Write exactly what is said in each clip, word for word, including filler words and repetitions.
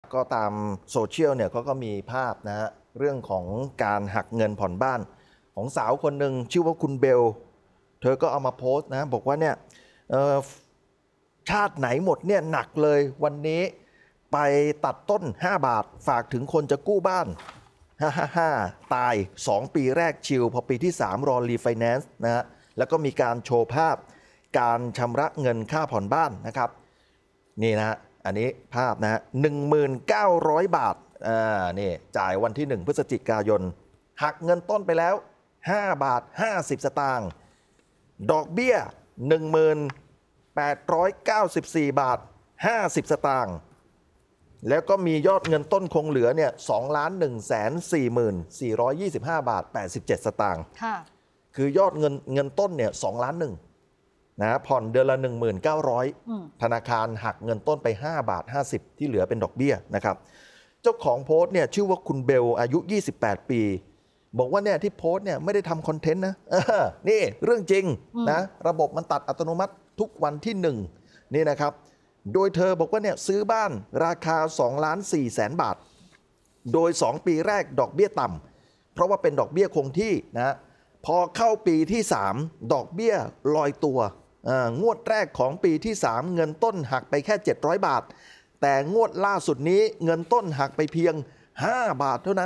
ก็ตามโซเชียลเนี่ยเขาก็มีภาพนะฮะเรื่องของการหักเงินผ่อนบ้านของสาวคนหนึ่งชื่อว่าคุณเบลเธอก็เอามาโพสต์นะบอกว่าเนี่ยชาติไหนหมดเนี่ยหนักเลยวันนี้ไปตัดต้นห้าบาทฝากถึงคนจะกู้บ้านฮ่าฮ่าฮ่าตายสองปีแรกชิลพอปีที่สามรอรีไฟแนนซ์นะฮะแล้วก็มีการโชว์ภาพการชำระเงินค่าผ่อนบ้านนะครับนี่นะอันนี้ภาพนะฮะหนึ่งหมื่นเก้าร้อยบาทอ่านี่จ่ายวันที่หนึ่งพฤศจิกายนหักเงินต้นไปแล้วห้าบาทห้าสิบสตางค์ดอกเบี้ย หนึ่งหมื่นแปดร้อยเก้าสิบสี่ บาทห้าสิบสตางค์แล้วก็มียอดเงินต้นคงเหลือเนี่ยสองล้านหนึ่งแสนสี่หมื่นสี่ร้อยยี่สิบห้าบาทแปดสิบเจ็ดสตางค์ค่ะคือยอดเงินเงินต้นเนี่ยสองล้านหนึ่งนะผ่อนเดือนละ หนึ่งหมื่นเก้าร้อย ธนาคารหักเงินต้นไปห้าบาทห้าสิบที่เหลือเป็นดอกเบี้ยนะครับเจ้าของโพสต์เนี่ยชื่อว่าคุณเบลอายุยี่สิบแปดปีบอกว่าเนี่ยที่โพสต์เนี่ยไม่ได้ทำคอนเทนต์นะนี่เรื่องจริงนะระบบมันตัดอัตโนมัติทุกวันที่หนึ่งนี่นะครับโดยเธอบอกว่าเนี่ยซื้อบ้านราคาสองล้านสี่แสนบาทโดยสองปีแรกดอกเบี้ยต่ำเพราะว่าเป็นดอกเบี้ยคงที่นะพอเข้าปีที่สามดอกเบี้ยลอยตัวงวดแรกของปีที่สามเงินต้นหักไปแค่เจ็ดร้อยบาทแต่งวดล่าสุดนี้เงินต้นหักไปเพียงห้าบาทเท่านั้น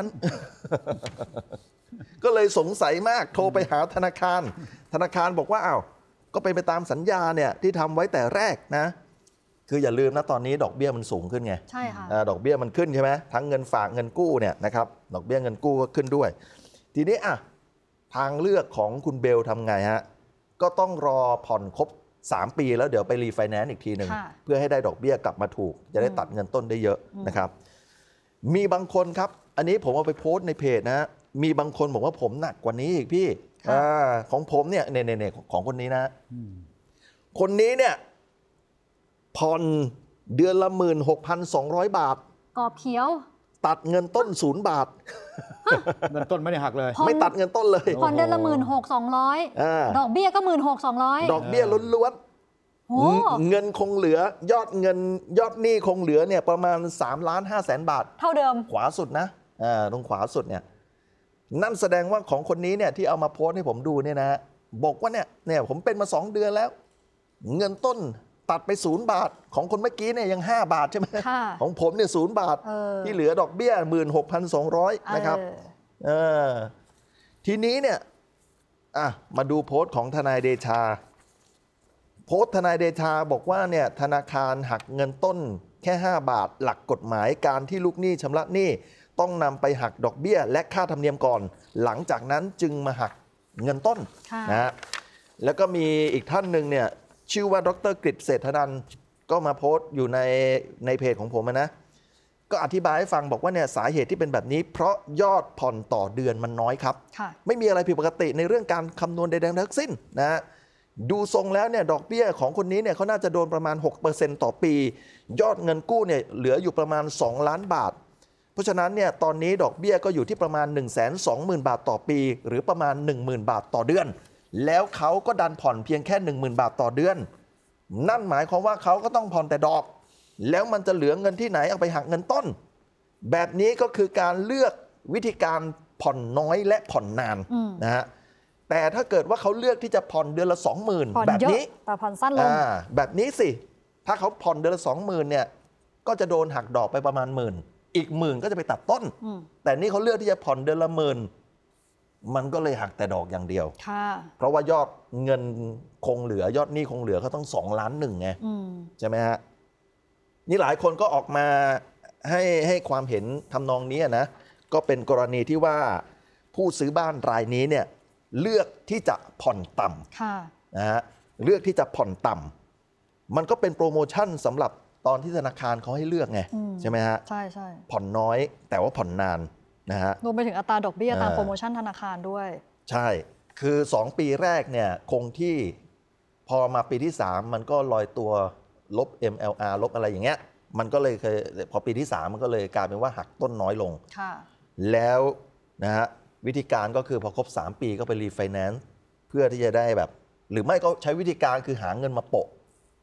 ก็เลยสงสัยมากโทรไปหาธนาคารธนาคารบอกว่าอ้าวก็ไปไปตามสัญญาเนี่ยที่ทำไว้แต่แรกนะคืออย่าลืมนะตอนนี้ดอกเบี้ยมันสูงขึ้นไงใช่ค่ะดอกเบี้ยมันขึ้นใช่ไหมทั้งเงินฝากเงินกู้เนี่ยนะครับดอกเบี้ยเงินกู้ก็ขึ้นด้วยทีนี้อ่ะทางเลือกของคุณเบลทำไงฮะก็ต้องรอผ่อนครบสามปีแล้วเดี๋ยวไปรีไฟแนนซ์อีกทีหนึ่งเพื่อให้ได้ดอกเบี้ยกลับมาถูกจะได้ตัดเงินต้นได้เยอะนะครับมีบางคนครับอันนี้ผมเอาไปโพสต์ในเพจนะมีบางคนบอกว่าผมหนักกว่านี้อีกพี่ของผมเนี่ยเนี่ยเนี่ยของคนนี้นะคนนี้เนี่ยผ่อนเดือนละหมื่นหกพันสองร้อยบาทกรอบเขียวตัดเงินต้นศูนย์บาทเงินต้นไม่ได้หักเลยไม่ตัดเงินต้นเลยผ่อนเดือนละหมื่นหกสองร้อยดอกเบี้ยก็หมื่นหกสองร้อยดอกเบี้ยล้วนๆเงินคงเหลือยอดเงินยอดหนี้คงเหลือเนี่ยประมาณสามล้านห้าแสนบาทเท่าเดิมขวาสุดนะอ่าตรงขวาสุดเนี่ยนั่นแสดงว่าของคนนี้เนี่ยที่เอามาโพสต์ให้ผมดูเนี่ยนะบอกว่าเนี่ยเนี่ยผมเป็นมาสองเดือนแล้วเงินต้นตัดไปศูนย์บาทของคนเมื่อกี้เนี่ยยังห้าบาทใช่ไหมของผมเนี่ยศูนย์บาทที่เหลือดอกเบี้ยหมื่นหกพันสองร้อยนะครับเออทีนี้เนี่ยอ่ะมาดูโพสต์ของทนายเดชาโพสต์ทนายเดชาบอกว่าเนี่ยธนาคารหักเงินต้นแค่ห้าบาทหลักกฎหมายการที่ลูกหนี้ชำระหนี้ต้องนำไปหักดอกเบี้ยและค่าธรรมเนียมก่อนหลังจากนั้นจึงมาหักเงินต้นนะฮะแล้วก็มีอีกท่านหนึ่งเนี่ยชื่อว่าดร.กฤษเศรษฐนันท์ก็มาโพสต์อยู่ในในเพจของผมนะก็อธิบายให้ฟังบอกว่าเนี่ยสาเหตุที่เป็นแบบนี้เพราะยอดผ่อนต่อเดือนมันน้อยครับไม่มีอะไรผิดปกติในเรื่องการคำนวณใดๆทั้งสิ้นนะดูทรงแล้วเนี่ยดอกเบี้ยของคนนี้เนี่ยเขาน่าจะโดนประมาณ หกเปอร์เซ็นต์ ต่อปียอดเงินกู้เนี่ยเหลืออยู่ประมาณสองล้านบาทเพราะฉะนั้นเนี่ยตอนนี้ดอกเบี้ยก็อยู่ที่ประมาณ หนึ่งแสนสองหมื่น บาทต่อปีหรือประมาณ หนึ่งหมื่น บาทต่อเดือนแล้วเขาก็ดันผ่อนเพียงแค่ หนึ่งหมื่น บาทต่อเดือนนั่นหมายความว่าเขาก็ต้องผ่อนแต่ดอกแล้วมันจะเหลือเงินที่ไหนเอาไปหักเงินต้นแบบนี้ก็คือการเลือกวิธีการผ่อนน้อยและผ่อนนานนะฮะแต่ถ้าเกิดว่าเขาเลือกที่จะผ่อนเดือนละ สองหมื่น แบบนี้แต่ผ่อนสั้นลงแบบนี้สิถ้าเขาผ่อนเดือนละ สองหมื่น เนี่ยก็จะโดนหักดอกไปประมาณหมื่นอีกหมื่นก็จะไปตัดต้นแต่นี่เขาเลือกที่จะผ่อนเดือนละหมื่นมันก็เลยหักแต่ดอกอย่างเดียวเพราะว่ายอดเงินคงเหลือยอดหนี้คงเหลือเขาต้องสองล้านหนึ่งไงใช่ไหมฮะนี่หลายคนก็ออกมาให้ให้ความเห็นทำนองนี้นะก็เป็นกรณีที่ว่าผู้ซื้อบ้านรายนี้เนี่ยเลือกที่จะผ่อนต่ำนะฮะเลือกที่จะผ่อนต่ำมันก็เป็นโปรโมชั่นสำหรับตอนที่ธนาคารเขาให้เลือกไงใช่ไหมฮะใช่ใช่ผ่อนน้อยแต่ว่าผ่อนนานนะฮะรวมไปถึงอัตราดอกเบี้ยตามโปรโมชั่นธนาคารด้วยใช่คือสองปีแรกเนี่ยคงที่พอมาปีที่สามมันก็ลอยตัวลบ เอ็ม แอล อาร์ ลบอะไรอย่างเงี้ยมันก็เลยเคยพอปีที่สามมันก็เลยกลายเป็นว่าหักต้นน้อยลงแล้วนะฮะวิธีการก็คือพอครบสามปีก็ไปรีไฟแนนซ์เพื่อที่จะได้แบบหรือไม่ก็ใช้วิธีการคือหาเงินมาโปะ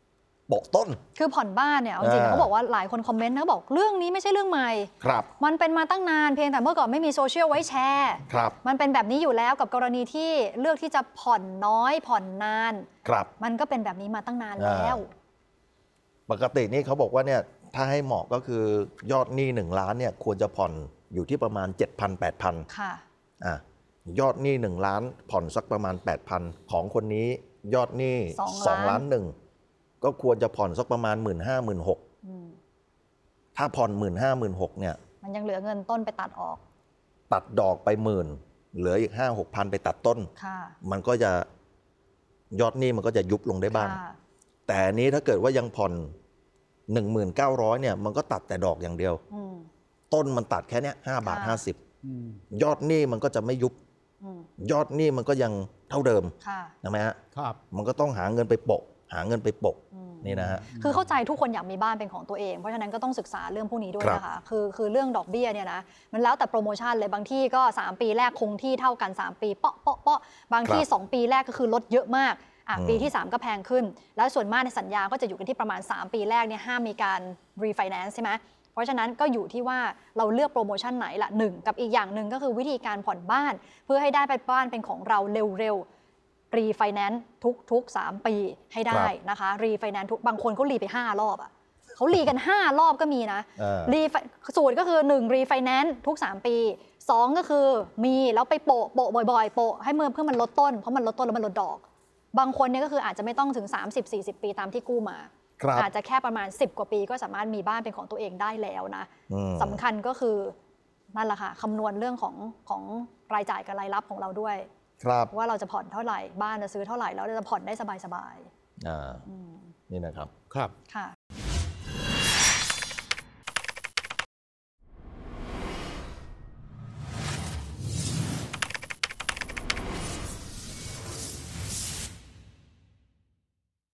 โปะต้นคือผ่อนบ้านเนี่ยจริงๆเขาบอกว่าหลายคนคอมเมนต์นะบอกเรื่องนี้ไม่ใช่เรื่องใหม่ครับมันเป็นมาตั้งนานเพียงแต่เมื่อก่อนไม่มีโซเชียลไว้แชร์ครับมันเป็นแบบนี้อยู่แล้วกับกรณีที่เลือกที่จะผ่อนน้อยผ่อนนานครับมันก็เป็นแบบนี้มาตั้งนานแล้วปกตินี่เขาบอกว่าเนี่ยถ้าให้เหมาะก็คือยอดหนี้หนึ่งล้านเนี่ยควรจะผ่อนอยู่ที่ประมาณ เจ็ดพัน แปดพันค่ะอ่ะยอดหนี้หนึ่งล้านผ่อนสักประมาณ แปดพัน ของคนนี้ยอดหนี้สองล้านหนึ่งก็ควรจะผ่อนสักประมาณ หนึ่งหมื่นห้าพัน หนึ่งหมื่นหกพัน ถ้าผ่อน หนึ่งหมื่นห้าพัน หนึ่งหมื่นหกพัน เนี่ยมันยังเหลือเงินต้นไปตัดออกตัดดอกไปหมื่นเหลืออีก ห้าหกพัน ไปตัดต้นมันก็จะยอดหนี้มันก็จะยุบลงได้บ้างแต่อันนี้ถ้าเกิดว่ายังผ่อน หนึ่งหมื่นเก้าพัน เนี่ยมันก็ตัดแต่ดอกอย่างเดียวต้นมันตัดแค่เนี้ยห้าบาทห้าสิบยอดหนี้มันก็จะไม่ยุบยอดหนี้มันก็ยังเท่าเดิมใช่ไหมฮะครับมันก็ต้องหาเงินไปโปะหาเงินไปโปะนี่นะฮะคือเข้าใจทุกคนอยากมีบ้านเป็นของตัวเองเพราะฉะนั้นก็ต้องศึกษาเรื่องพวกนี้ด้วยนะคะคือคือเรื่องดอกเบี้ยเนี่ยนะมันแล้วแต่โปรโมชั่นเลยบางที่ก็สามปีแรกคงที่เท่ากันสามปีเปาะเปาะเปาะบางที่สองปีแรกก็คือลดเยอะมากอ่ะปีที่สามก็แพงขึ้นแล้วส่วนมากในสัญญาก็จะอยู่กันที่ประมาณสามปีแรกเนี่ยห้ามมีการรีไฟแนนซ์ใช่ไหมเพราะฉะนั้นก็อยู่ที่ว่าเราเลือกโปรโมชั่นไหนละหนึ่งกับอีกอย่างหนึ่งก็คือวิธีการผ่อนบ้านเพื่อให้ได้บ้านเป็นของเราเร็วๆรีไฟแนนซ์ทุกทุกสามปีให้ได้นะคะรีไฟแนนซ์ทุกบางคนเขารีไปห้ารอบอ่ะเขารีกันห้ารอบก็มีนะรีสูตรก็คือหนึ่งรีไฟแนนซ์ทุกสามปีสองก็คือมีแล้วไปโปะโปะบ่อยๆโปะให้เมื่อเพื่อมันลดต้นเพราะมันลดต้นแล้วมันลดดอกบางคนเนี่ยก็คืออาจจะไม่ต้องถึง สามสิบสี่สิบ ปีตามที่กู้มาอาจจะแค่ประมาณสิบกว่าปีก็สามารถมีบ้านเป็นของตัวเองได้แล้วนะสำคัญก็คือนั่นแหละค่ะคำนวณเรื่องของของรายจ่ายกับรายรับของเราด้วยว่าเราจะผ่อนเท่าไหร่บ้านจะซื้อเท่าไหร่แล้วเราจะผ่อนได้สบายๆนี่นะครับครับค่ะ